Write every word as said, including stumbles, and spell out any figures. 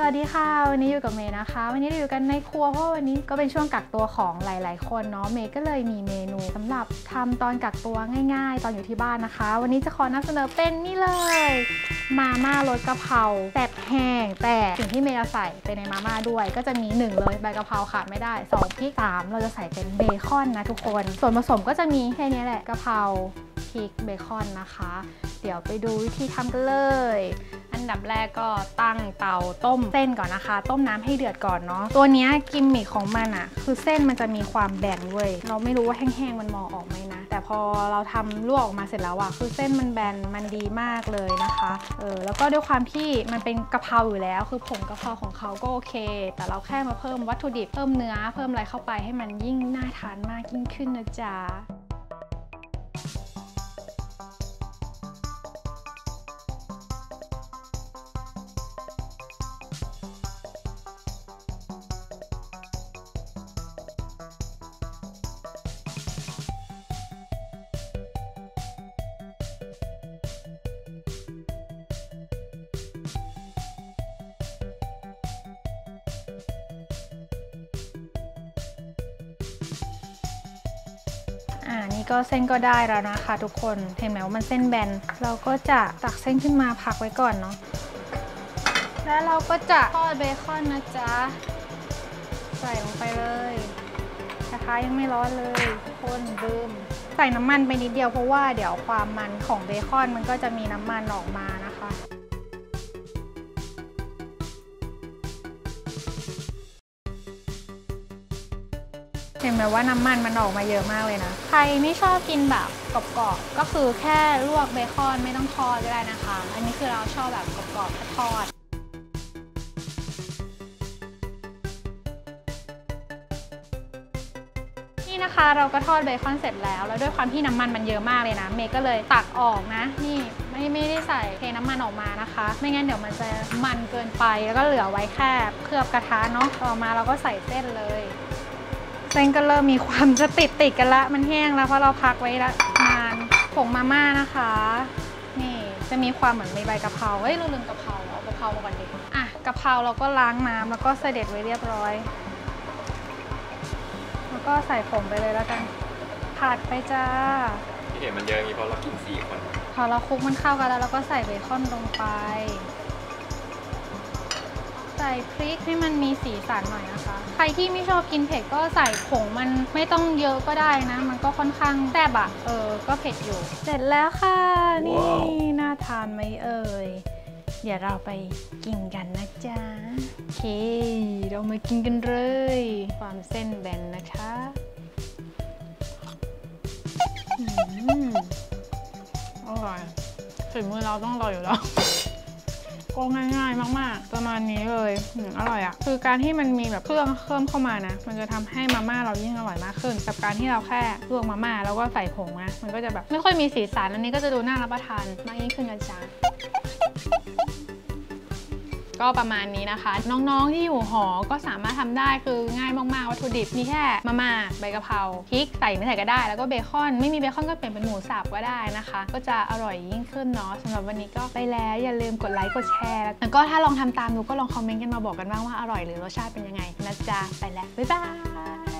สวัสดีค่ะวันนี้อยู่กับเมย์นะคะวันนี้เราอยู่กันในครัวเพราะวันนี้ก็เป็นช่วงกักตัวของหลายๆคนเนาะเมย์ก็เลยมีเมนูสำหรับทำตอนกักตัวง่ายๆตอนอยู่ที่บ้านนะคะวันนี้จะขอนำเสนอเป็นนี่เลยมาม่ารสกะเพราแบบแห้งแต่สิ่งที่เมย์จะใส่ไปในมาม่าด้วยก็จะมีหนึ่งเลยใบกะเพราขาดไม่ได้สองพริกสามเราจะใส่เป็นเบคอนนะทุกคนส่วนผสมก็จะมีแค่นี้แหละกะเพราพริกเบคอนนะคะเดี๋ยวไปดูวิธีทำกันเลยอันดับแรกก็ตั้งเตาต้มเส้นก่อนนะคะต้มน้ำให้เดือดก่อนเนาะตัวนี้กิมมิคของมันอะคือเส้นมันจะมีความแบนเว้ยเราไม่รู้ว่าแห้งๆมันมองออกไหมนะแต่พอเราทำลวกออกมาเสร็จแล้วอะคือเส้นมันแบนมันดีมากเลยนะคะเออแล้วก็ด้วยความที่มันเป็นกะเพราอยู่แล้วคือผงกะเพราของเขาก็โอเคแต่เราแค่มาเพิ่มวัตถุดิบเพิ่มเนื้อเพิ่มอะไรเข้าไปให้มันยิ่งน่าทานมากยิ่งขึ้นนะจ๊ะอ่านี่ก็เส้นก็ได้แล้วนะคะทุกคนเห็นไหมว่ามันเส้นแบนเราก็จะตักเส้นขึ้นมาพักไว้ก่อนเนาะแล้วเราก็จะทอดเบคอนนะจ๊ะใส่ลงไปเลยกระทะยังไม่ร้อนเลยคนบืมใส่น้ำมันไปนิดเดียวเพราะว่าเดี๋ยวความมันของเบคอนมันก็จะมีน้ำมันออกมานะคะเห็นไหมว่าน้ำมันมันออกมาเยอะมากเลยนะใครไม่ชอบกินแบบกรอบๆก็คือแค่ลวกเบคอนไม่ต้องทอดก็ได้นะคะอันนี้คือเราชอบแบบกรอบๆทอดนี่นะคะเราก็ทอดเบคอนเสร็จแล้วแล้วด้วยความที่น้ำมันมันเยอะมากเลยนะเมย์ก็เลยตักออกนะนี่ไม่ไม่ได้ใส่เทน้ำมันออกมานะคะไม่งั้นเดี๋ยวมันจะมันเกินไปแล้วก็เหลือไว้แค่เคลือบกระทะเนาะต่อมาเราก็ใส่เส้นเลยเส้นก็เริ่มมีความจะติดติดกันละมันแห้งแล้วเพราะเราพักไว้ละนานผงมาม่านะคะนี่จะมีความเหมือนมีใบกะเพราเฮ้ยเราลืมกะเพราเอากะเพรามาก่อนดิอ่ะกะเพราเราก็ล้างน้ำแล้วก็เสด็จไว้เรียบร้อยแล้วก็ใส่ผงไปเลยแล้วกันผัดไปจ้าที่เห็นมันเยอะอย่างนี้เพราะเรากินสี่คนพอเราคลุกมันเข้ากันแล้วเราก็ใส่เบคอนลงไปใส่พริกให้มันมีสีสันหน่อยนะคะใครที่ไม่ชอบกินเผ็ดก็ใส่ผงมันไม่ต้องเยอะก็ได้นะมันก็ค่อนข้างแซ่บอะเออก็เผ็ดอยู่เสร็จแล้วค่ะนี่ wow. น่าทานไหมเอ่ยเดี๋ยวเราไปกินกันนะจ๊ะโอเคเรามากินกันเลยความเส้นแบนนะคะอืมอร่อยฝีมือเราต้องอร่อยอยู่แล้วก็ง่ายๆมากๆประมาณนี้เลยอร่อยอ่ะคือการที่มันมีแบบเครื่องเพิ่มเข้ามานะมันจะทำให้มาม่าเรายิ่งอร่อยมากขึ้นกับการที่เราแค่ลวกมาม่าแล้วก็ใส่ผงนะมันก็จะแบบไม่ค่อยมีสีสันอันนี้ก็จะดูน่ารับประทานมากยิ่งขึ้นนะจ๊ะก็ประมาณนี้นะคะน้องๆที่อยู่หอก็สามารถทำได้คือง่ายมากๆวัตถุดิบมีแค่มาม่าใบกะเพราพริกใส่ไม่ใส่ก็ได้แล้วก็เบคอนไม่มีเบคอนก็เปลี่ยนเป็นหมูสับก็ได้นะคะก็จะอร่อยยิ่งขึ้นเนาะสำหรับวันนี้ก็ไปแล้วอย่าลืมกดไลค์กดแชร์แล้วก็ถ้าลองทำตามดูก็ลองคอมเมนต์กันมาบอกกันบ้างว่าอร่อยหรือรสชาติเป็นยังไงนะจ๊ะไปแล้วบ๊ายบาย